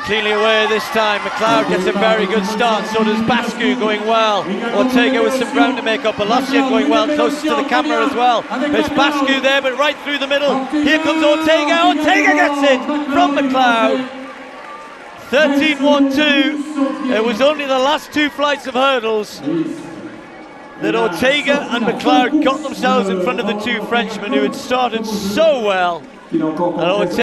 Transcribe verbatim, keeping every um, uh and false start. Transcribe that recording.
cleanly away this time. McLeod gets a very good start, so does Bascu, going well. Ortega with some ground to make up. Alosian going well, closest to the camera as well. There's Bascu there, but right through the middle. Here comes Ortega. Ortega gets it from McLeod. thirteen one two. It was only the last two flights of hurdles that Ortega and McLeod got themselves in front of the two Frenchmen who had started so well. And Ortega